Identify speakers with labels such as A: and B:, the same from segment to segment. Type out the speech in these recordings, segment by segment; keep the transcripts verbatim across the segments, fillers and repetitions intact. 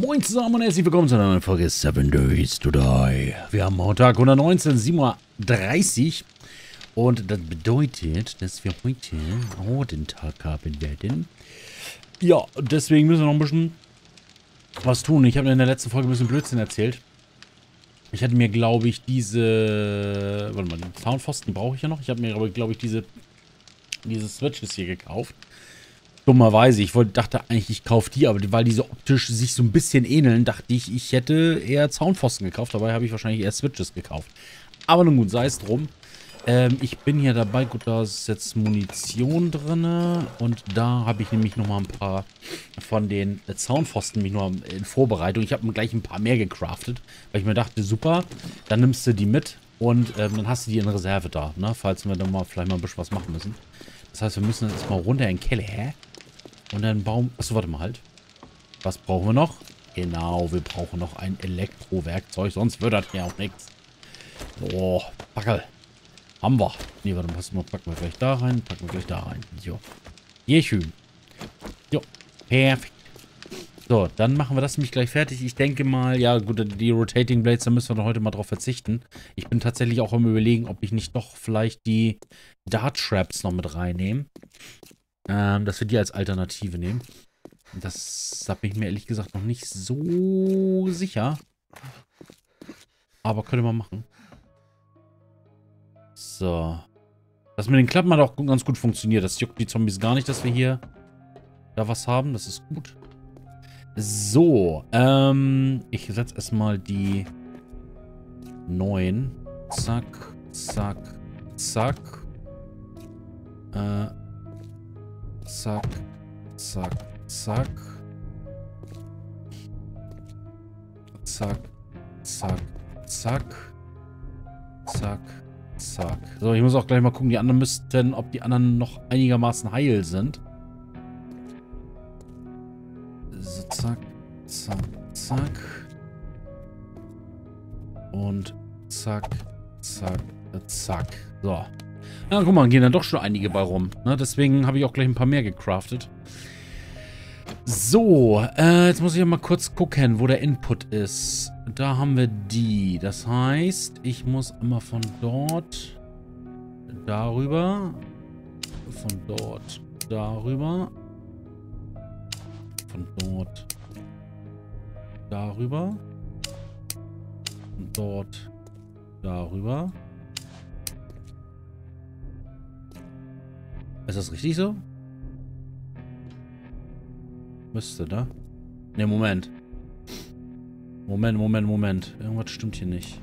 A: Moin zusammen und herzlich willkommen zu einer neuen Folge Seven Days to Die. Wir haben Montag hundertneunzehn, sieben Uhr dreißig. Und das bedeutet, dass wir heute auch den Tag haben werden. Ja, deswegen müssen wir noch ein bisschen was tun. Ich habe in der letzten Folge ein bisschen Blödsinn erzählt. Ich hatte mir, glaube ich, diese... Warte mal, den Zaunpfosten brauche ich ja noch. Ich habe mir, aber, glaube ich, diese, diese Switches hier gekauft. Dummerweise, ich wollte, dachte eigentlich, ich kaufe die, aber weil diese optisch sich so ein bisschen ähneln, dachte ich, ich hätte eher Zaunpfosten gekauft. Dabei habe ich wahrscheinlich eher Switches gekauft. Aber nun gut, sei es drum. Ähm, ich bin hier dabei, gut, da ist jetzt Munition drin. Und da habe ich nämlich nochmal ein paar von den Zaunpfosten mich noch in Vorbereitung. Ich habe gleich ein paar mehr gecraftet, weil ich mir dachte, super, dann nimmst du die mit und ähm, dann hast du die in Reserve da, ne? Falls wir dann mal vielleicht mal ein bisschen was machen müssen. Das heißt, wir müssen jetzt mal runter in den Keller, hä? Und dann Baum... Achso, warte mal halt. Was brauchen wir noch? Genau, wir brauchen noch ein Elektrowerkzeug, sonst wird das ja auch nichts. So, Packel. Haben wir. Ne, warte mal, packen wir gleich da rein, packen wir gleich da rein. So. Je schön. Jo, perfekt. So, dann machen wir das nämlich gleich fertig. Ich denke mal, ja gut, die Rotating Blades, da müssen wir doch heute mal drauf verzichten. Ich bin tatsächlich auch am Überlegen, ob ich nicht doch vielleicht die Dart Traps noch mit reinnehmen. Ähm, dass wir die als Alternative nehmen. Das habe ich mir ehrlich gesagt noch nicht so sicher. Aber könnte man machen. So. Das mit den Klappen hat auch ganz gut funktioniert. Das juckt die Zombies gar nicht, dass wir hier da was haben. Das ist gut. So. Ähm, ich setze erstmal die neuen. Zack, zack, zack. Äh. Zack, zack, zack. Zack, zack, zack. Zack, zack. So, ich muss auch gleich mal gucken, die anderen müssten, ob die anderen noch einigermaßen heil sind. So, zack, zack, zack. Und zack, zack, zack. So. Ja, guck mal, gehen dann doch schon einige bei rum. Ne? Deswegen habe ich auch gleich ein paar mehr gecraftet. So, äh, jetzt muss ich ja mal kurz gucken, wo der Input ist. Da haben wir die. Das heißt, ich muss immer von dort darüber, von dort darüber, von dort darüber, von dort darüber. Ist das richtig so? Müsste, ne? Ne, Moment. Moment, Moment, Moment. Irgendwas stimmt hier nicht.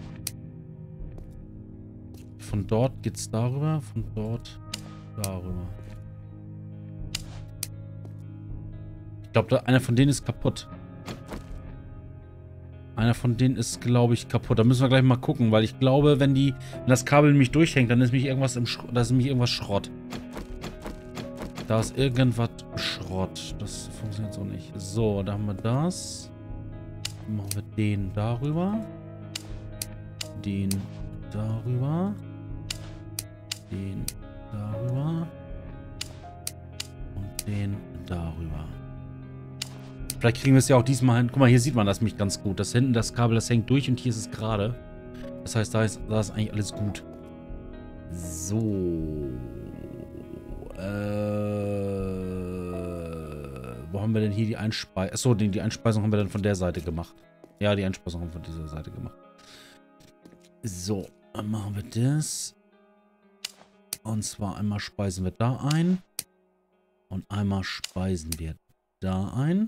A: Von dort geht's darüber, von dort darüber. Ich glaube, einer von denen ist kaputt. Einer von denen ist, glaube ich, kaputt. Da müssen wir gleich mal gucken, weil ich glaube, wenn die, wenn das Kabel nämlich durchhängt, dann ist nämlich irgendwas im Sch- da ist nämlich irgendwas Schrott. Da ist irgendwas Schrott. Das funktioniert so nicht. So, da haben wir das. Dann machen wir den darüber. Den darüber. Den darüber. Und den darüber. Vielleicht kriegen wir es ja auch diesmal hin. Guck mal, hier sieht man das mich ganz gut. Das hinten, das Kabel, das hängt durch und hier ist es gerade. Das heißt, da ist, da ist eigentlich alles gut. So. Äh, wo haben wir denn hier die Einspeisung? Achso, die, die Einspeisung haben wir dann von der Seite gemacht. Ja, die Einspeisung haben wir von dieser Seite gemacht. So, dann machen wir das. Und zwar einmal speisen wir da ein. Und einmal speisen wir da ein.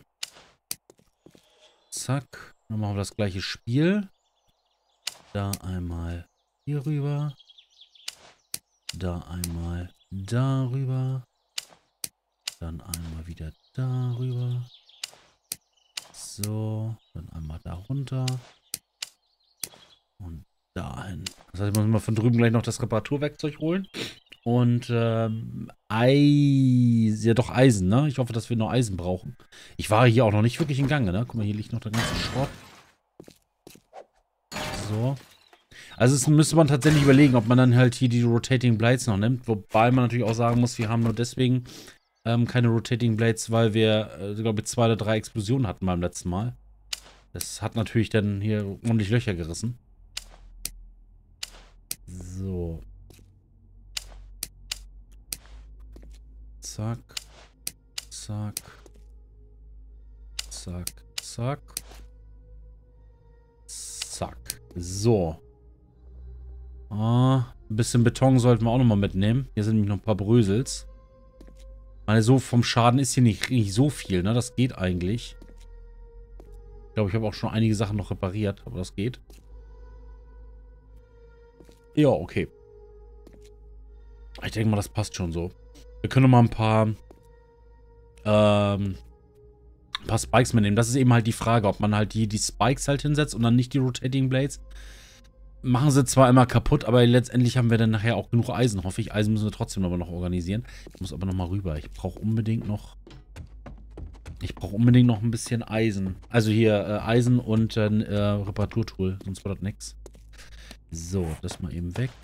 A: Zack. Dann machen wir das gleiche Spiel. Da einmal hier rüber. Da einmal darüber. Dann einmal wieder darüber. So. Dann einmal da runter. Und dahin. Das heißt, ich muss mal von drüben gleich noch das Reparaturwerkzeug holen. Und ähm, Eisen. Ja, doch Eisen, ne? Ich hoffe, dass wir noch Eisen brauchen. Ich war hier auch noch nicht wirklich in Gange, ne? Guck mal, hier liegt noch der ganze Schrott. So. Also es müsste man tatsächlich überlegen, ob man dann halt hier die Rotating Blades noch nimmt. Wobei man natürlich auch sagen muss, wir haben nur deswegen ähm, keine Rotating Blades, weil wir, äh, glaube ich, zwei oder drei Explosionen hatten beim letzten Mal. Das hat natürlich dann hier ordentlich Löcher gerissen. So. Zack. Zack. Zack. Zack. Zack. So. Ah, ein bisschen Beton sollten wir auch nochmal mitnehmen. Hier sind nämlich noch ein paar Brösels. Ich meine, so vom Schaden ist hier nicht, nicht so viel, ne? Das geht eigentlich. Ich glaube, ich habe auch schon einige Sachen noch repariert, aber das geht. Ja, okay. Ich denke mal, das passt schon so. Wir können noch mal ein paar, ähm, ein paar Spikes mitnehmen. Das ist eben halt die Frage, ob man halt die, die Spikes halt hinsetzt und dann nicht die Rotating Blades. Machen sie zwar immer kaputt, aber letztendlich haben wir dann nachher auch genug Eisen, hoffe ich. Eisen müssen wir trotzdem aber noch organisieren. Ich muss aber noch mal rüber. Ich brauche unbedingt noch... Ich brauche unbedingt noch ein bisschen Eisen. Also hier äh, Eisen und ein äh, Reparaturtool. Sonst wird das nichts. So, das mal eben weg.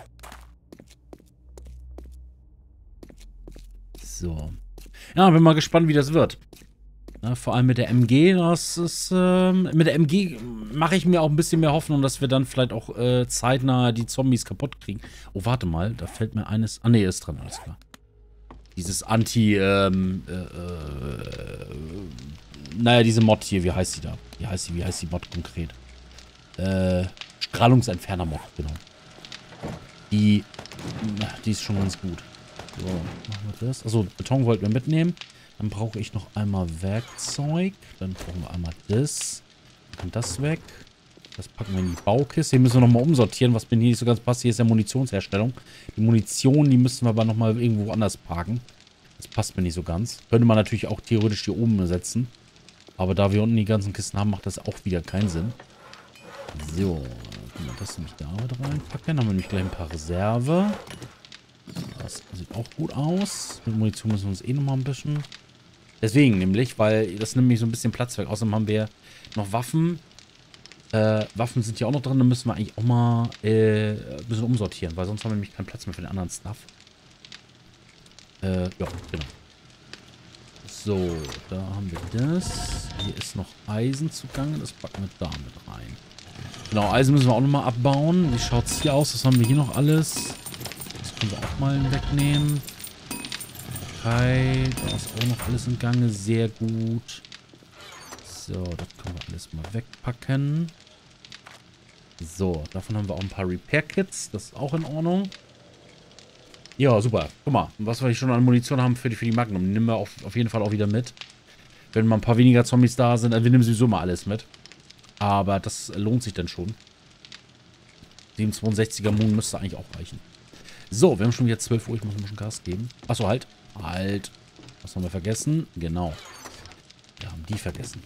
A: So. Ja, bin mal gespannt, wie das wird. Ja, vor allem mit der M G, das ist, ähm, mit der M G mache ich mir auch ein bisschen mehr Hoffnung, dass wir dann vielleicht auch äh, zeitnah die Zombies kaputt kriegen. Oh, warte mal, da fällt mir eines... Ah, nee, ist dran, alles klar. Dieses Anti, ähm, äh, äh, naja, diese Mod hier, wie heißt die da? Wie heißt die, wie heißt die Mod konkret? Äh, Strahlungsentferner-Mod, genau. Die, die ist schon ganz gut. So, machen wir das. Achso, Beton wollten wir mitnehmen. Dann brauche ich noch einmal Werkzeug. Dann brauchen wir einmal das. Und das weg. Das packen wir in die Baukiste. Hier müssen wir nochmal umsortieren, was mir hier nicht so ganz passt. Hier ist ja Munitionsherstellung. Die Munition, die müssen wir aber nochmal irgendwo anders parken. Das passt mir nicht so ganz. Könnte man natürlich auch theoretisch hier oben setzen. Aber da wir unten die ganzen Kisten haben, macht das auch wieder keinen Sinn. So, dann können wir das nämlich da mit reinpacken. Dann haben wir nämlich gleich ein paar Reserve. Das sieht auch gut aus. Mit Munition müssen wir uns eh nochmal ein bisschen... Deswegen nämlich, weil das nimmt nämlich so ein bisschen Platz weg. Außerdem haben wir noch Waffen. Äh, Waffen sind ja auch noch drin. Da müssen wir eigentlich auch mal äh, ein bisschen umsortieren, weil sonst haben wir nämlich keinen Platz mehr für den anderen Stuff. Äh, ja, genau. So, da haben wir das. Hier ist noch Eisen zugange. Das packen wir da mit rein. Genau, Eisen müssen wir auch nochmal abbauen. Wie schaut es hier aus? Was haben wir hier noch alles? Das können wir auch mal wegnehmen. Okay, da ist auch noch alles im Gange. Sehr gut. So, das können wir alles mal wegpacken. So, davon haben wir auch ein paar Repair-Kits. Das ist auch in Ordnung. Ja, super. Guck mal, was wir schon an Munition haben für die, für die Magnum. Die nehmen wir auf, auf jeden Fall auch wieder mit. Wenn mal ein paar weniger Zombies da sind, also wir nehmen sowieso mal alles mit. Aber das lohnt sich dann schon. siebenhundertzweiundsechziger Moon müsste eigentlich auch reichen. So, wir haben schon wieder zwölf Uhr. Ich muss ein bisschen Gas geben. Achso, halt. Halt. Was haben wir vergessen? Genau. Wir haben die vergessen.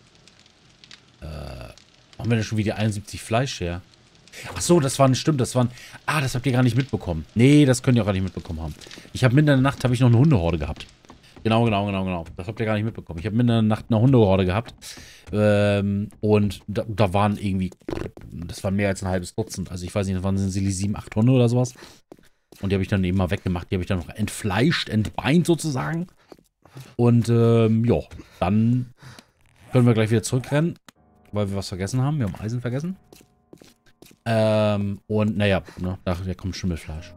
A: Äh, haben wir denn schon wieder einundsiebzig Fleisch her? Achso, das waren, stimmt, das waren... Ah, das habt ihr gar nicht mitbekommen. Nee, das könnt ihr auch gar nicht mitbekommen haben. Ich habe mitten in der Nacht, habe ich noch eine Hundehorde gehabt. Genau, genau, genau, genau. Das habt ihr gar nicht mitbekommen. Ich habe mitten in der Nacht eine Hundehorde gehabt. Ähm, und da, da waren irgendwie... Das waren mehr als ein halbes Dutzend. Also ich weiß nicht, das waren sie sieben, acht Hunde oder sowas. Und die habe ich dann eben mal weggemacht. Die habe ich dann noch entfleischt, entbeint sozusagen. Und, ähm, ja, dann können wir gleich wieder zurückrennen, weil wir was vergessen haben. Wir haben Eisen vergessen. Ähm, und, naja, ne, da kommt Schimmelfleisch.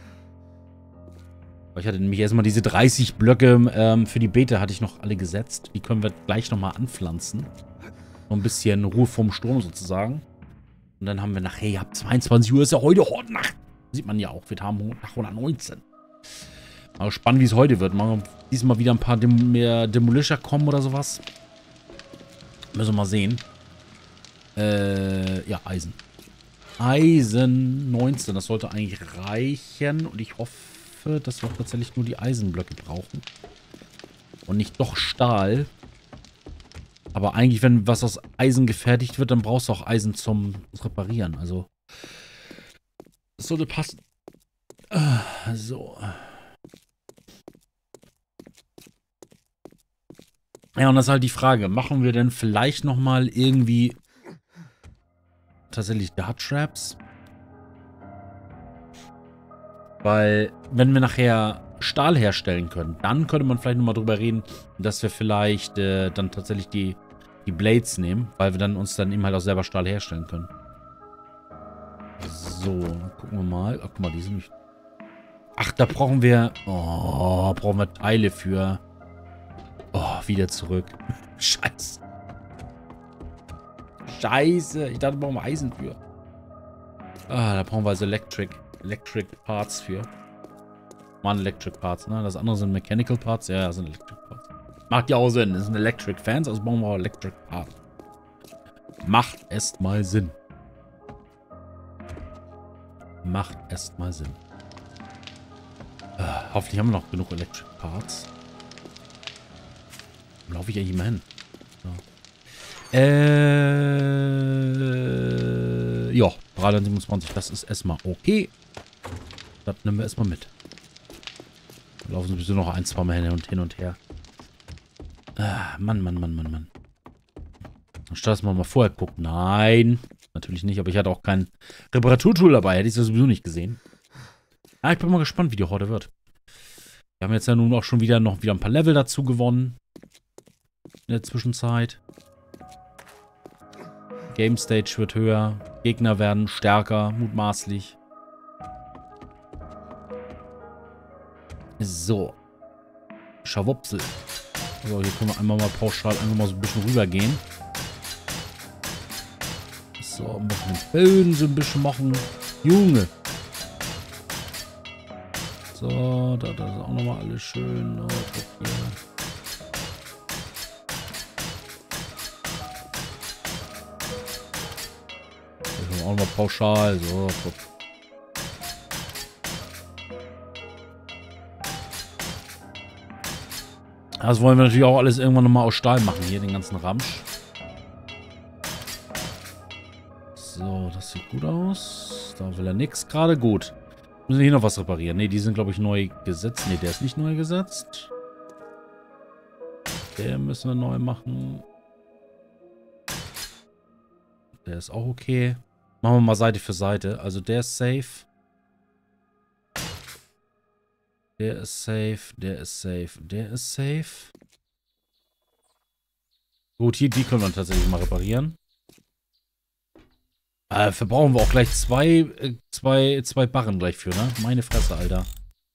A: Ich hatte nämlich erstmal diese dreißig Blöcke ähm, für die Beete hatte ich noch alle gesetzt. Die können wir gleich nochmal anpflanzen. Noch ein bisschen Ruhe vom Sturm sozusagen. Und dann haben wir nachher, hey, ab zweiundzwanzig Uhr ist ja heute Hortnacht. Sieht man ja auch, wir haben nach hundertneunzehn. Mal gespannt, wie es heute wird. Mal diesmal wieder ein paar Dem mehr Demolisher kommen oder sowas. Müssen wir mal sehen. Äh, ja, Eisen. Eisen neunzehn, das sollte eigentlich reichen. Und ich hoffe, dass wir tatsächlich nur die Eisenblöcke brauchen. Und nicht doch Stahl. Aber eigentlich, wenn was aus Eisen gefertigt wird, dann brauchst du auch Eisen zum Reparieren. Also, das sollte passen. So. Ja, und das ist halt die Frage. Machen wir denn vielleicht nochmal irgendwie tatsächlich Dart Traps? Weil, wenn wir nachher Stahl herstellen können, dann könnte man vielleicht nochmal drüber reden, dass wir vielleicht äh, dann tatsächlich die die Blades nehmen, weil wir dann uns dann eben halt auch selber Stahl herstellen können. So, dann gucken wir mal. Ach, guck mal, die sind nicht... Ach, da brauchen wir... Oh, brauchen wir Teile für... Oh, wieder zurück. Scheiße. Scheiße. Ich dachte, da brauchen wir Eisen für. Ah, da brauchen wir also Electric, Electric Parts für. Mann, Electric Parts, ne? Das andere sind Mechanical Parts. Ja, das sind Electric Parts. Macht ja auch Sinn. Das sind Electric Fans, also brauchen wir auch Electric Parts. Macht erstmal Sinn. Macht erstmal Sinn. Äh, hoffentlich haben wir noch genug Electric Parts. Wo laufe ich eigentlich immer hin? So. Äh. Ja, dreihundertsiebenundzwanzig, das ist erstmal okay. Das nehmen wir erstmal mit. Wir laufen sowieso noch ein, zwei Mal hin und hin und her. Ah, Mann, Mann, Mann, Mann, Mann. Anstatt dass man mal vorher guckt. Nein, natürlich nicht, aber ich hatte auch kein Reparaturtool dabei. Hätte ich das sowieso nicht gesehen. Ah, ich bin mal gespannt, wie die Horde wird. Wir haben jetzt ja nun auch schon wieder noch wieder ein paar Level dazu gewonnen. In der Zwischenzeit. Game Stage wird höher. Gegner werden stärker, mutmaßlich. So. Schawupsel. So, hier können wir einmal mal pauschal einfach mal so ein bisschen rübergehen. So, ein bisschen den Böden so ein bisschen machen. Junge. So, da, da ist auch nochmal alles schön. Oh, hier. Auch mal pauschal, so, guck. Das wollen wir natürlich auch alles irgendwann nochmal aus Stahl machen, hier, den ganzen Ramsch. So, das sieht gut aus. Da will er nichts gerade. Gut. Müssen wir hier noch was reparieren? Ne, die sind, glaube ich, neu gesetzt. Ne, der ist nicht neu gesetzt. Der müssen wir neu machen. Der ist auch okay. Machen wir mal Seite für Seite. Also der ist safe. Der ist safe. Der ist safe. Der ist safe. Gut, hier, die können wir tatsächlich mal reparieren. Äh, verbrauchen wir auch gleich zwei, äh, zwei, zwei Barren gleich für, ne? Meine Fresse, Alter.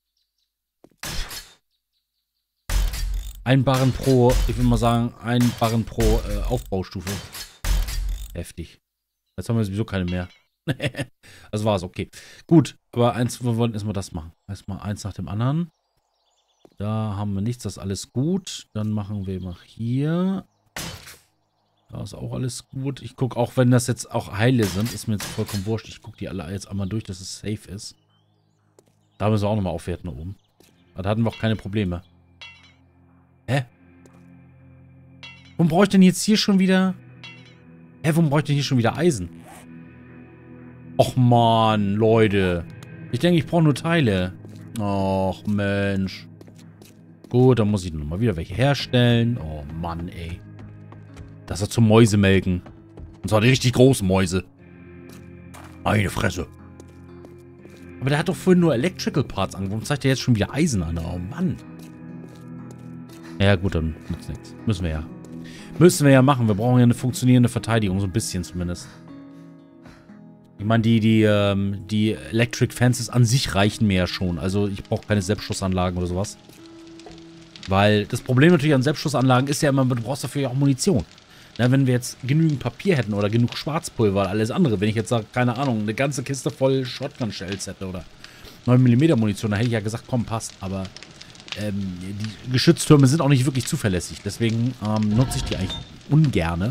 A: Ein Barren pro, ich würde mal sagen, ein Barren pro äh, Aufbaustufe. Heftig. Jetzt haben wir sowieso keine mehr. Das war's, okay. Gut, aber eins, wir wollen erstmal das machen. Erstmal eins nach dem anderen. Da haben wir nichts, das ist alles gut. Dann machen wir mal hier. Da ist auch alles gut. Ich gucke auch, wenn das jetzt auch heile sind, ist mir jetzt vollkommen wurscht. Ich gucke die alle jetzt einmal durch, dass es safe ist. Da müssen wir auch nochmal aufwerten oben. Aber da hatten wir auch keine Probleme. Hä? Warum brauche ich denn jetzt hier schon wieder... Hä, warum brauche ich denn hier schon wieder Eisen? Och man, Leute. Ich denke, ich brauche nur Teile. Och Mensch. Gut, dann muss ich nochmal wieder welche herstellen. Oh Mann, ey. Das ist zum Mäusemelken. Und zwar die richtig großen Mäuse. Meine Fresse. Aber der hat doch vorhin nur Electrical Parts an. Warum zeigt der jetzt schon wieder Eisen an? Oh Mann. Ja gut, dann nützt nichts. Müssen wir ja. Müssen wir ja machen. Wir brauchen ja eine funktionierende Verteidigung. So ein bisschen zumindest. Ich meine, die, die, ähm, die Electric Fences an sich reichen mir ja schon. Also ich brauche keine Selbstschussanlagen oder sowas. Weil das Problem natürlich an Selbstschussanlagen ist ja immer, du brauchst dafür ja auch Munition. Na, wenn wir jetzt genügend Papier hätten oder genug Schwarzpulver oder alles andere, wenn ich jetzt sage, keine Ahnung, eine ganze Kiste voll Shotgun-Shells hätte oder neun Millimeter Munition, dann hätte ich ja gesagt, komm, passt. Aber ähm, die Geschütztürme sind auch nicht wirklich zuverlässig. Deswegen ähm, nutze ich die eigentlich ungerne.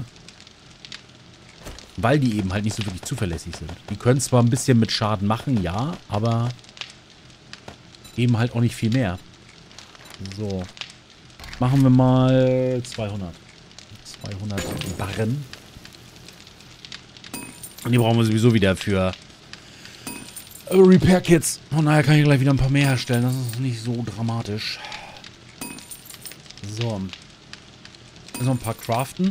A: Weil die eben halt nicht so wirklich zuverlässig sind. Die können zwar ein bisschen mit Schaden machen, ja, aber eben halt auch nicht viel mehr. So. Machen wir mal zweihundert. zweihundert Barren. Und die brauchen wir sowieso wieder für Repair-Kits. Von daher kann ich gleich wieder ein paar mehr herstellen. Das ist nicht so dramatisch. So. So ein paar craften.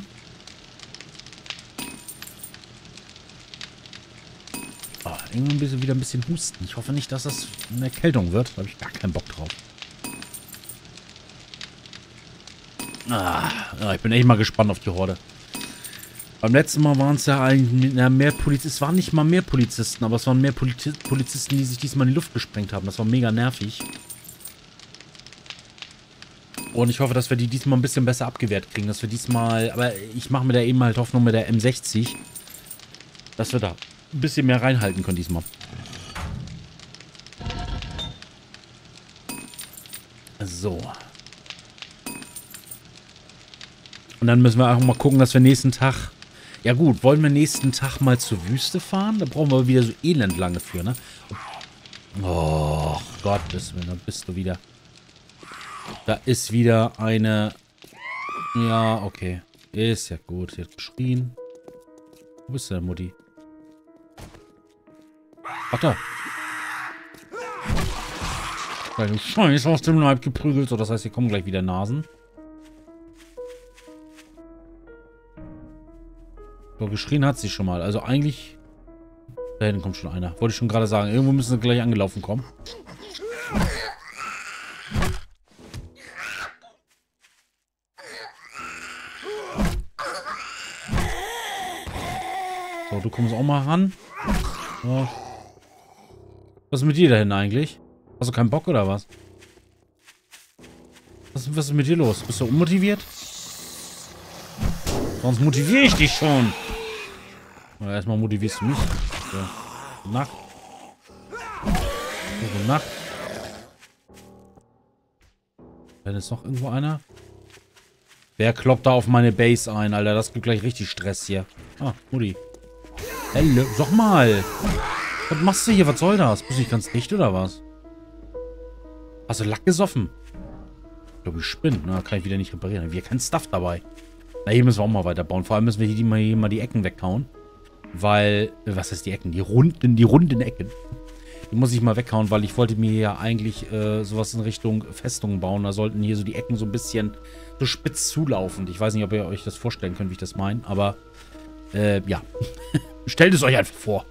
A: Oh, irgendwie ein bisschen, wieder ein bisschen husten. Ich hoffe nicht, dass das eine Erkältung wird. Da habe ich gar keinen Bock drauf. Ah, ja, ich bin echt mal gespannt auf die Horde. Beim letzten Mal waren es ja eigentlich na, mehr Polizisten. Es waren nicht mal mehr Polizisten, aber es waren mehr Poliz Polizisten, die sich diesmal in die Luft gesprengt haben. Das war mega nervig. Und ich hoffe, dass wir die diesmal ein bisschen besser abgewehrt kriegen. Dass wir diesmal... Aber ich mache mir da eben halt Hoffnung mit der M sechzig. Dass wir da ein bisschen mehr reinhalten können diesmal. So. Und dann müssen wir auch mal gucken, dass wir nächsten Tag... Ja gut, wollen wir nächsten Tag mal zur Wüste fahren? Da brauchen wir wieder so elend lange für, ne? Oh Gott, da bist du wieder... Da ist wieder eine... Ja, okay. Ist ja gut. Sie hat geschrien. Wo bist du denn, Mutti? Ach da. Kleine Scheiß aus dem Leib geprügelt. So, das heißt, hier kommen gleich wieder Nasen. So, geschrien hat sie schon mal. Also eigentlich... Da hinten kommt schon einer. Wollte ich schon gerade sagen. Irgendwo müssen sie gleich angelaufen kommen. So, du kommst auch mal ran. So. Was ist mit dir da hinten eigentlich? Hast du keinen Bock oder was? Was, was ist mit dir los? Bist du unmotiviert? Sonst motiviere ich dich schon. Na, erstmal motivierst du mich. So. Gute Nacht. So, gute Nacht. Dann ist noch irgendwo einer. Wer kloppt da auf meine Base ein, Alter? Das gibt gleich richtig Stress hier. Ah, Mutti. Hallo, sag mal. Was machst du hier? Was soll das? Bist du nicht ganz dicht oder was? Hast du Lack gesoffen? Ich glaube, ich spinne. Na, kann ich wieder nicht reparieren. Wir haben kein Stuff dabei. Na, hier müssen wir auch mal weiterbauen. Vor allem müssen wir hier mal, hier mal die Ecken weghauen. Weil, was heißt die Ecken? Die runden, die runden Ecken. Die muss ich mal weghauen, weil ich wollte mir ja eigentlich äh, sowas in Richtung Festung bauen. Da sollten hier so die Ecken so ein bisschen so spitz zulaufen. Ich weiß nicht, ob ihr euch das vorstellen könnt, wie ich das meine. Aber, äh, ja. Stellt es euch einfach vor.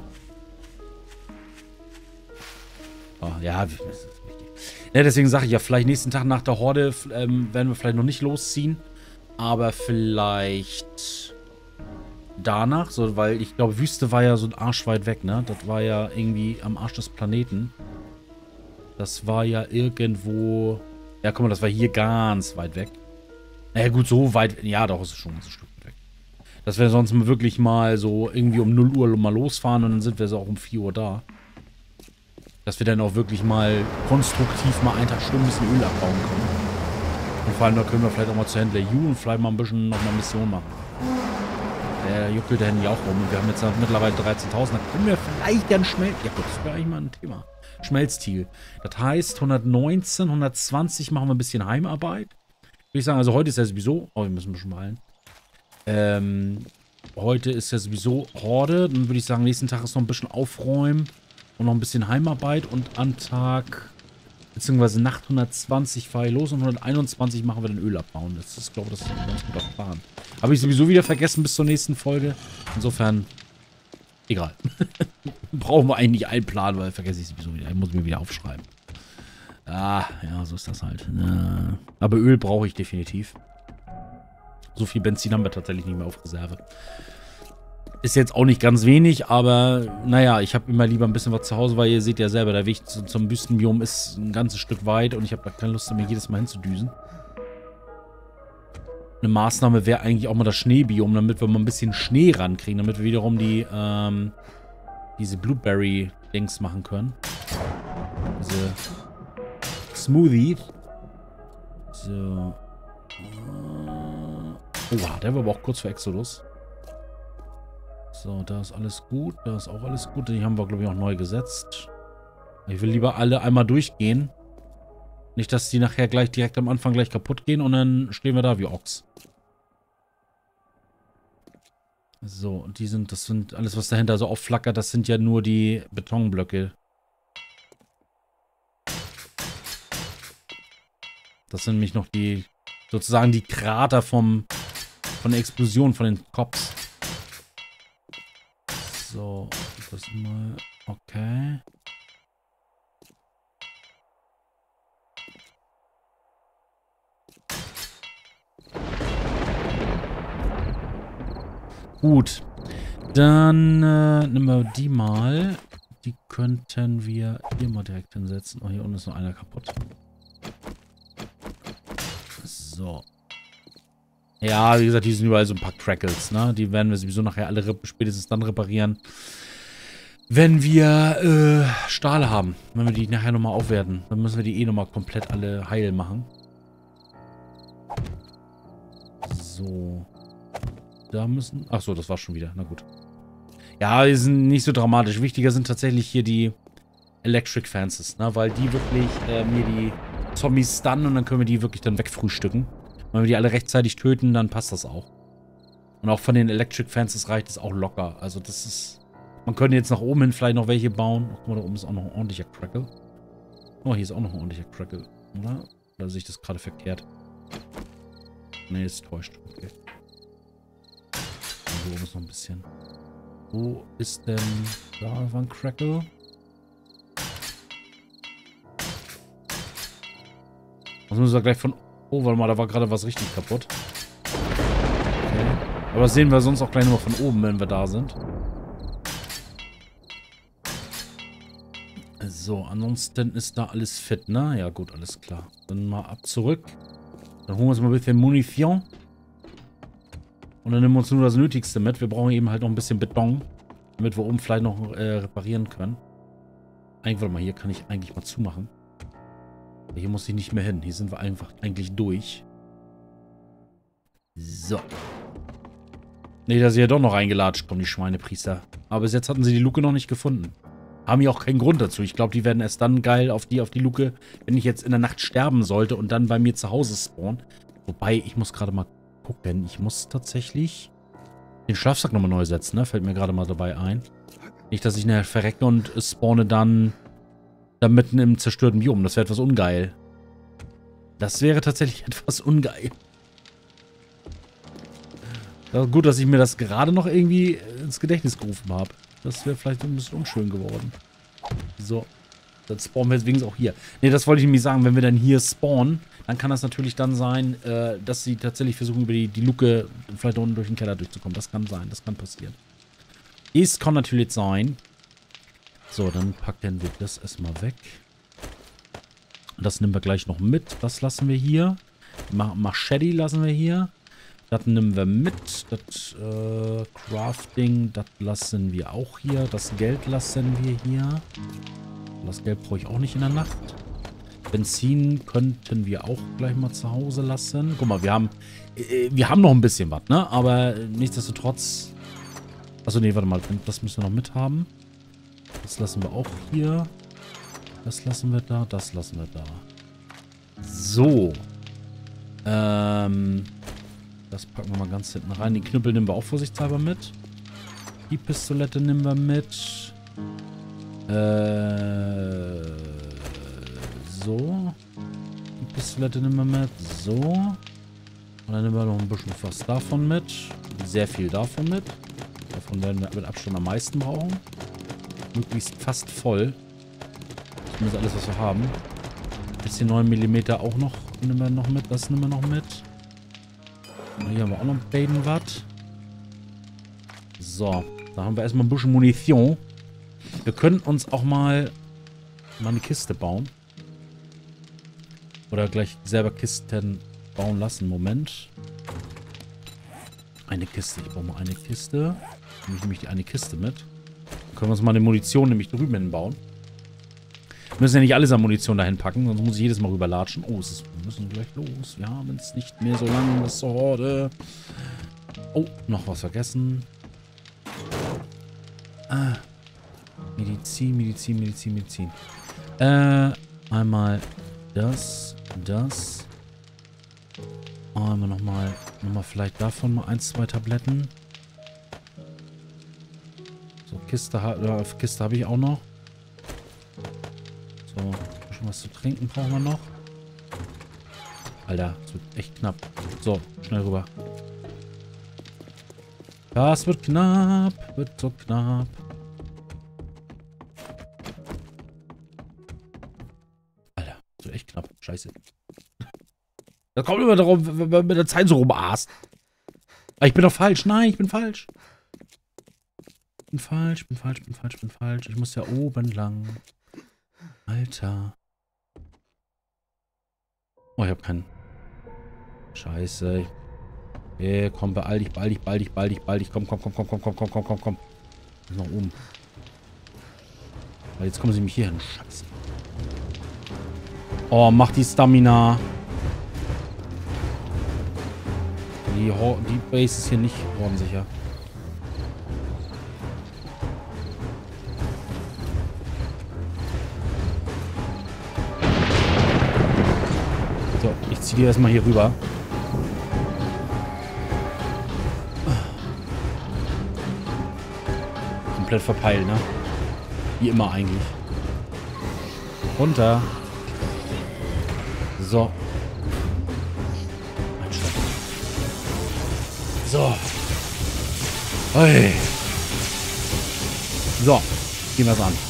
A: Oh, ja, das ist wichtig. Ja, deswegen sage ich ja, vielleicht nächsten Tag nach der Horde ähm, werden wir vielleicht noch nicht losziehen. Aber vielleicht danach, so, weil ich glaube, Wüste war ja so ein Arsch weit weg, ne? Das war ja irgendwie am Arsch des Planeten. Das war ja irgendwo... Ja, guck mal, das war hier ganz weit weg. Naja, gut, so weit... Ja, doch, ist es schon ein Stück weg. Dass wir sonst mal wirklich mal so irgendwie um null Uhr mal losfahren und dann sind wir so auch um vier Uhr da. Dass wir dann auch wirklich mal konstruktiv mal einen Tag schön ein bisschen Öl abbauen können. Und vor allem, da können wir vielleicht auch mal zu Händler U und vielleicht mal ein bisschen noch mal Mission machen. Der juckelt da hinten ja auch rum. Und wir haben jetzt mittlerweile dreizehntausend. Da können wir vielleicht dann Schmelz... Ja gut, das wäre eigentlich mal ein Thema. Schmelztiegel. Das heißt, hundertneunzehn, hundertzwanzig machen wir ein bisschen Heimarbeit. Würde ich sagen, also heute ist ja sowieso... Oh, wir müssen ein bisschen beeilen. Ähm, heute ist ja sowieso Horde. Dann würde ich sagen, nächsten Tag ist noch ein bisschen Aufräumen. Und noch ein bisschen Heimarbeit. Und am Tag... Beziehungsweise Nacht hundertzwanzig fahre ich los und hunderteinundzwanzig machen wir dann Öl abbauen. Das ist, glaube ich, das ist ein ganz guter Plan. Habe ich sowieso wieder vergessen bis zur nächsten Folge. Insofern, egal. Brauchen wir eigentlich nicht einen Plan, weil vergesse ich sowieso wieder. Ich muss mir wieder aufschreiben. Ah, ja, so ist das halt. Ja. Aber Öl brauche ich definitiv. So viel Benzin haben wir tatsächlich nicht mehr auf Reserve. Ist jetzt auch nicht ganz wenig, aber naja, ich habe immer lieber ein bisschen was zu Hause, weil ihr seht ja selber, der Weg zu, zum Wüstenbiom ist ein ganzes Stück weit und ich habe da keine Lust, mir jedes Mal hinzudüsen. Eine Maßnahme wäre eigentlich auch mal das Schneebiom, damit wir mal ein bisschen Schnee rankriegen, damit wir wiederum die, ähm, diese Blueberry-Dings machen können. Diese Smoothie. So. Oha, der war aber auch kurz vor Exodus. So, da ist alles gut. Da ist auch alles gut. Die haben wir, glaube ich, auch neu gesetzt. Ich will lieber alle einmal durchgehen. Nicht, dass die nachher gleich direkt am Anfang gleich kaputt gehen und dann stehen wir da wie Ochs. So, und die sind, das sind alles, was dahinter so aufflackert, das sind ja nur die Betonblöcke. Das sind nämlich noch die, sozusagen die Krater vom, von der Explosion, von den Cops. So, das mal, okay. Gut. Dann äh, nehmen wir die mal. Die könnten wir hier mal direkt hinsetzen. Oh, hier unten ist noch einer kaputt. So. Ja, wie gesagt, die sind überall so ein paar Crackles, ne? Die werden wir sowieso nachher alle spätestens dann reparieren, wenn wir äh, Stahl haben. Wenn wir die nachher nochmal aufwerten. Dann müssen wir die eh nochmal komplett alle heil machen. So. Da müssen... Achso, das war schon wieder. Na gut. Ja, die sind nicht so dramatisch. Wichtiger sind tatsächlich hier die Electric Fences, ne? Weil die wirklich äh, mir die Zombies stunnen und dann können wir die wirklich dann wegfrühstücken. Wenn wir die alle rechtzeitig töten, dann passt das auch. Und auch von den Electric Fences reicht es auch locker. Also das ist... Man könnte jetzt nach oben hin vielleicht noch welche bauen. Oh, guck mal, da oben ist auch noch ein ordentlicher Crackle. Oh, hier ist auch noch ein ordentlicher Crackle. Oder? Oder sehe ich das gerade verkehrt? Nee, ist täuscht. Okay. Hier oben ist noch ein bisschen... Wo ist denn... Da war ein Crackle. Das müssen wir gleich von... Oh, warte mal, da war gerade was richtig kaputt. Okay. Aber das sehen wir sonst auch gleich nur von oben, wenn wir da sind. So, ansonsten ist da alles fit, ne? Ja gut, alles klar. Dann mal ab zurück. Dann holen wir uns mal ein bisschen Munition. Und dann nehmen wir uns nur das Nötigste mit. Wir brauchen eben halt noch ein bisschen Beton, damit wir oben vielleicht noch äh, reparieren können. Eigentlich, warte mal, hier kann ich eigentlich mal zumachen. Hier muss ich nicht mehr hin. Hier sind wir einfach eigentlich durch. So. Ne, da sind ja doch noch reingelatscht, kommen die Schweinepriester. Aber bis jetzt hatten sie die Luke noch nicht gefunden. Haben ja auch keinen Grund dazu. Ich glaube, die werden erst dann geil auf die, auf die Luke, wenn ich jetzt in der Nacht sterben sollte und dann bei mir zu Hause spawnen. Wobei, ich muss gerade mal gucken. Ich muss tatsächlich den Schlafsack nochmal neu setzen, ne? Fällt mir gerade mal dabei ein. Nicht, dass ich nachher verrecke und spawne dann da mitten im zerstörten Biom. Das wäre etwas ungeil. Das wäre tatsächlich etwas ungeil. Ja, gut, dass ich mir das gerade noch irgendwie ins Gedächtnis gerufen habe. Das wäre vielleicht ein bisschen unschön geworden. So. Dann spawnen wir jetzt wenigstens auch hier. Ne, das wollte ich nämlich sagen. Wenn wir dann hier spawnen, dann kann das natürlich dann sein, äh, dass sie tatsächlich versuchen, über die, die Luke vielleicht unten durch den Keller durchzukommen. Das kann sein. Das kann passieren. Es kann natürlich sein. So, dann packen wir das erstmal weg. Das nehmen wir gleich noch mit. Das lassen wir hier. Machete lassen wir hier. Das nehmen wir mit. Das äh, Crafting, das lassen wir auch hier. Das Geld lassen wir hier. Das Geld brauche ich auch nicht in der Nacht. Benzin könnten wir auch gleich mal zu Hause lassen. Guck mal, wir haben äh, wir haben noch ein bisschen was, ne? Aber nichtsdestotrotz... Achso, nee, warte mal. Das müssen wir noch mit haben. Das lassen wir auch hier. Das lassen wir da. Das lassen wir da. So. Ähm... Das packen wir mal ganz hinten rein. Den Knüppel nehmen wir auch vorsichtshalber mit. Die Pistolette nehmen wir mit. Äh, so. Die Pistolette nehmen wir mit. So. Und dann nehmen wir noch ein bisschen was davon mit. Sehr viel davon mit. Davon werden wir mit Abstand am meisten brauchen. Möglichst fast voll. Das ist alles, was wir haben. Bisschen neun Millimeter auch noch. Nehmen wir noch mit. Das nehmen wir noch mit. Hier haben wir auch noch ein Baden Watt. So, da haben wir erstmal ein bisschen Munition. Wir können uns auch mal, mal eine Kiste bauen. Oder gleich selber Kisten bauen lassen. Moment. Eine Kiste. Ich brauche mal eine Kiste. Nehme ich nämlich die eine Kiste mit. Dann können wir uns mal eine Munition nämlich drüben hinbauen. Wir müssen ja nicht alles an Munition dahin packen, sonst muss ich jedes Mal rüberlatschen. Oh, es ist, wir müssen gleich los. Wir haben es nicht mehr so lange bis zur Horde. Oh, noch was vergessen. Ah. Medizin, Medizin, Medizin, Medizin. Äh, einmal das, das. Einmal nochmal, nochmal vielleicht davon mal ein, zwei Tabletten. So, Kiste, äh, Kiste habe ich auch noch. So, schon was zu trinken brauchen wir noch. Alter, das wird echt knapp. So, schnell rüber. Das wird knapp, wird so knapp. Alter, das wird echt knapp. Scheiße. Das kommt immer darauf, wenn man mit der Zeit so rumaßt. Ah, ich bin doch falsch. Nein, ich bin falsch. Ich bin falsch, bin falsch, bin falsch, bin falsch. Ich muss ja oben lang. Alter. Oh, ich hab keinen. Scheiße. Okay, komm, beeil dich, beeil dich, beeil dich, beeil dich, beeil dich. Komm, komm, komm, komm, komm, komm, komm, komm, komm, komm. Nach oben. Weil jetzt kommen sie mich hier hin. Scheiße. Oh, mach die Stamina. Die, die Base ist hier nicht hornsicher. So, ich ziehe die erstmal hier rüber. Komplett verpeilt, ne? Wie immer eigentlich. Runter. So. So. Hey. So. Gehen wir es an.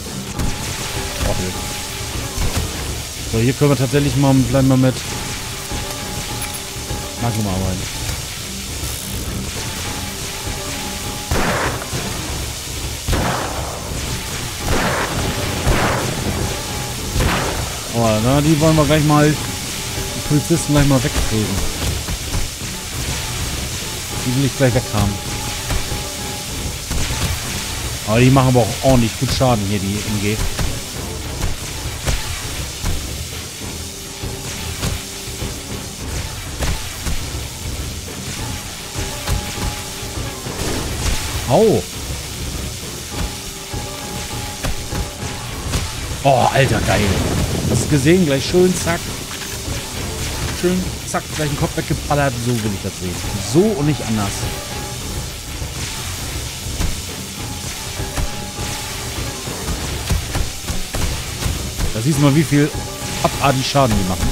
A: So, hier können wir tatsächlich mal, bleiben wir mit Magnum arbeiten. Oh, na, die wollen wir gleich mal, die Polizisten gleich mal wegtreten. Die will ich gleich weg haben. Aber die machen aber auch ordentlich gut Schaden hier, die M G. Au! Oh, Alter, geil. Hast du gesehen? Gleich schön, zack. Schön, zack, gleich den Kopf weggeballert. So will ich das sehen. So und nicht anders. Da siehst du mal, wie viel abartig Schaden die machen.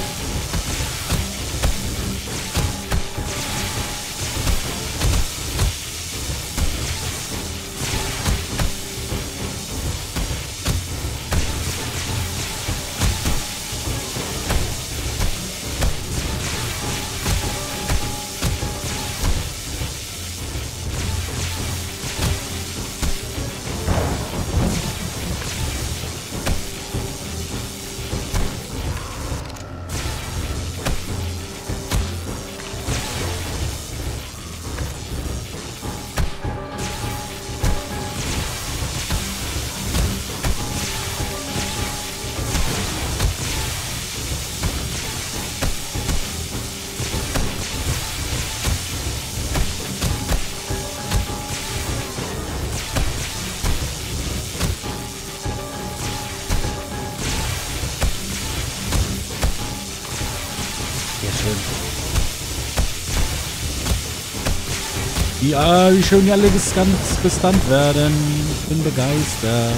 A: Ja, wie schön die alle gestunt, gestunt werden. Ich bin begeistert.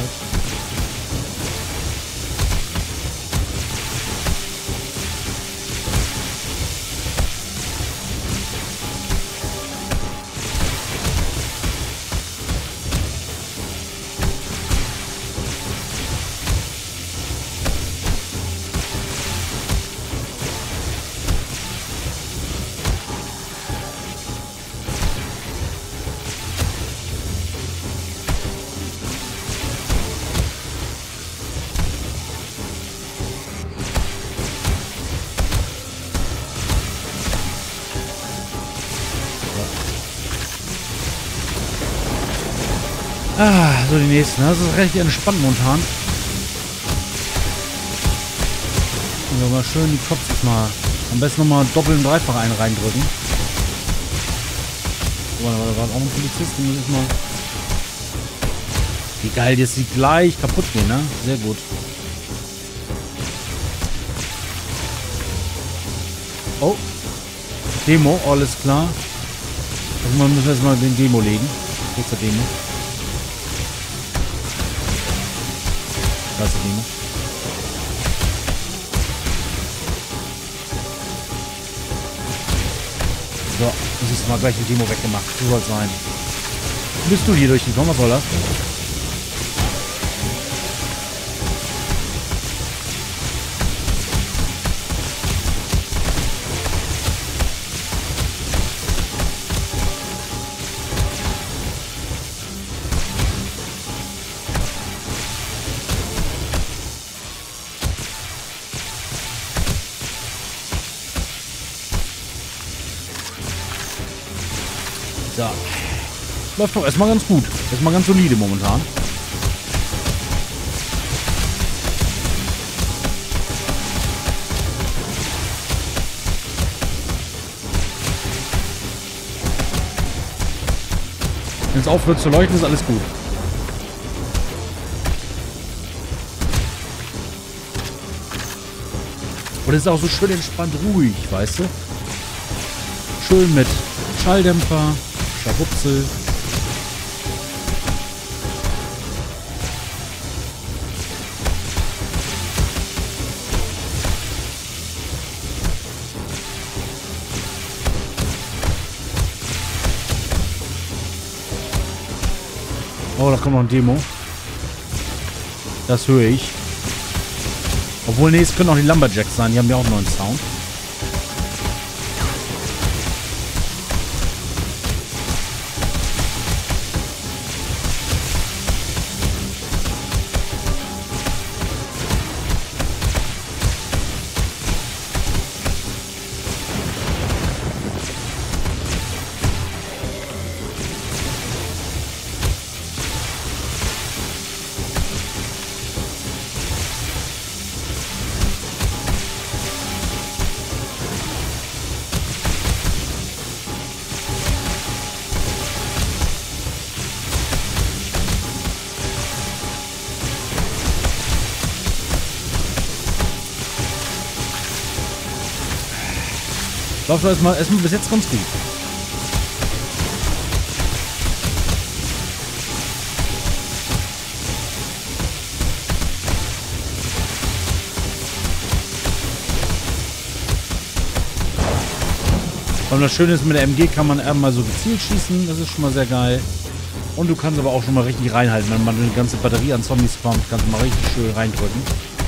A: Ah, so die nächsten. Das ist recht entspannt momentan. Also mal schön die Kopf mal. Am besten nochmal doppelt und dreifach einen reindrücken. Oh, da war auch ein Polizist, den muss ich mal. Wie geil, jetzt sieht gleich kaputt gehen, ne? Sehr gut. Oh. Demo, alles klar. Also man muss erstmal den Demo legen. Wo ist der Demo? Da ist die Demo. So, das ist mal gleich die Demo weggemacht. So soll es sein. Bist du hier durchgekommen? Was soll das? So. Läuft doch erstmal ganz gut. Erstmal ganz solide momentan. Wenn es aufhört zu leuchten, ist alles gut. Und es ist auch so schön entspannt ruhig, weißt du? Schön mit Schalldämpfer, Scharwupsel. Oh, da kommt noch ein Demo. Das höre ich. Obwohl, nee, es können auch die Lumberjacks sein. Die haben ja auch einen neuen Sound. Läuft erstmal erstmal bis jetzt ganz gut. Und das Schöne ist, mit der M G kann man einmal so gezielt schießen. Das ist schon mal sehr geil. Und du kannst aber auch schon mal richtig reinhalten. Wenn man eine ganze Batterie an Zombies kommt, kannst du mal richtig schön reindrücken.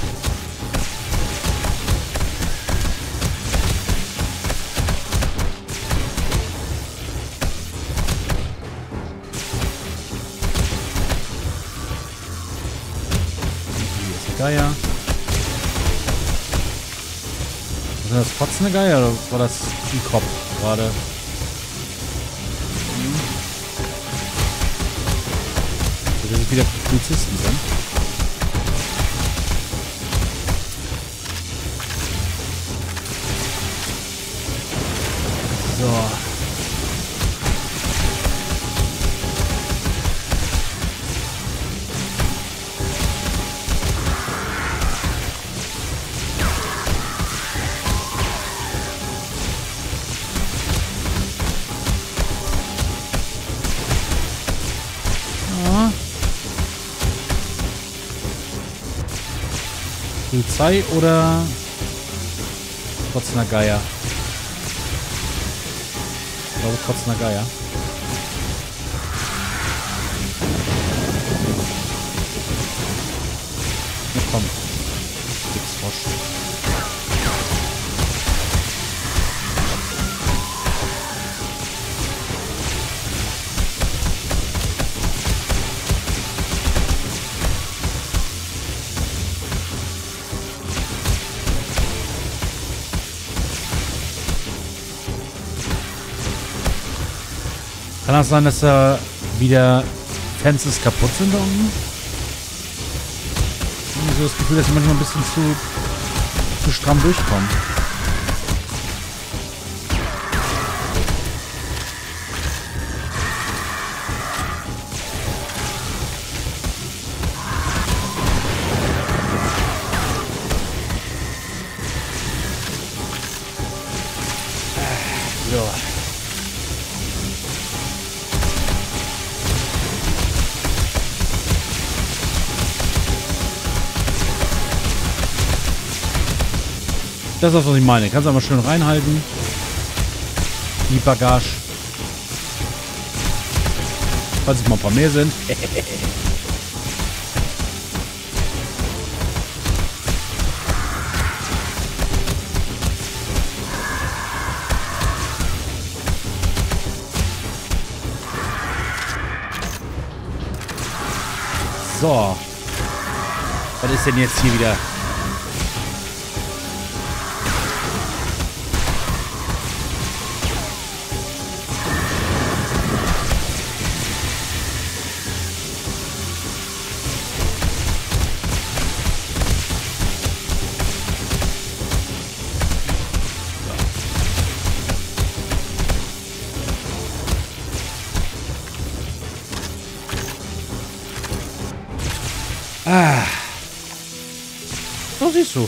A: Geier. Was ist das? Fotzende Geier oder war das ein Kopf gerade? Hm. So, dass es wieder Polizisten sind. So. Polizei oder Kotzender Geier? Ich glaube Kotzender Geier. Na komm. Gibt's Frosch. Kann das sein, dass da wieder Fences kaputt sind da unten? Ich habe so das Gefühl, dass sie manchmal ein bisschen zu, zu stramm durchkommen. So. Das ist das, was ich meine. Kannst du aber schön reinhalten. Die Bagage. Falls es mal ein paar mehr sind. So. Was ist denn jetzt hier wieder? Ah. So siehst du.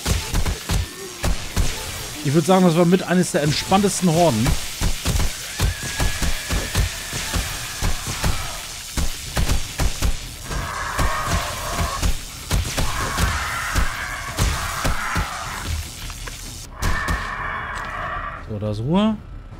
A: Ich würde sagen, das war mit eines der entspanntesten Horden. So, da ist Ruhe.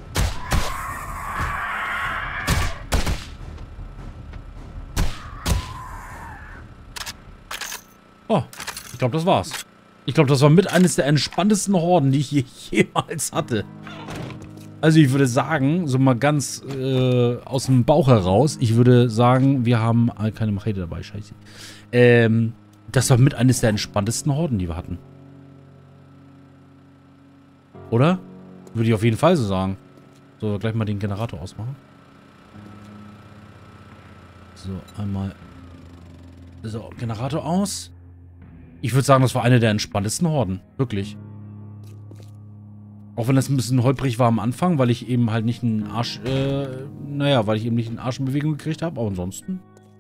A: Oh, ich glaube, das war's. Ich glaube, das war mit eines der entspanntesten Horden, die ich je, jemals hatte. Also ich würde sagen, so mal ganz äh, aus dem Bauch heraus, ich würde sagen, wir haben äh, keine Machete dabei, scheiße. Ähm, das war mit eines der entspanntesten Horden, die wir hatten. Oder? Würde ich auf jeden Fall so sagen. So, gleich mal den Generator ausmachen. So, einmal. So, Generator aus. Ich würde sagen, das war eine der entspanntesten Horden. Wirklich. Auch wenn das ein bisschen holprig war am Anfang, weil ich eben halt nicht einen Arsch, äh, naja, weil ich eben nicht einen Arsch in Bewegung gekriegt habe. Aber ansonsten.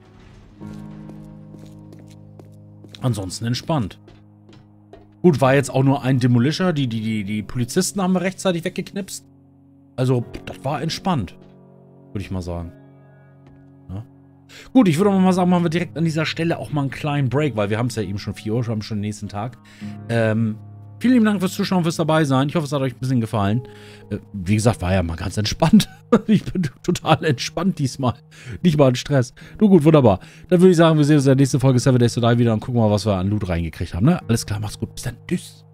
A: Ansonsten entspannt. Gut, war jetzt auch nur ein Demolisher. Die, die, die, die Polizisten haben wir rechtzeitig weggeknipst. Also, das war entspannt. Würde ich mal sagen. Ja. Gut, ich würde mal sagen, machen wir direkt an dieser Stelle auch mal einen kleinen Break, weil wir haben es ja eben schon vier Uhr, wir haben schon den nächsten Tag. Ähm, vielen lieben Dank fürs Zuschauen, fürs dabei sein. Ich hoffe, es hat euch ein bisschen gefallen. Äh, wie gesagt, war ja mal ganz entspannt. Ich bin total entspannt diesmal. Nicht mal in Stress. Du gut, wunderbar. Dann würde ich sagen, wir sehen uns in der nächsten Folge Seven Days to Die wieder und gucken mal, was wir an Loot reingekriegt haben. Ne? Alles klar, macht's gut. Bis dann. Tschüss.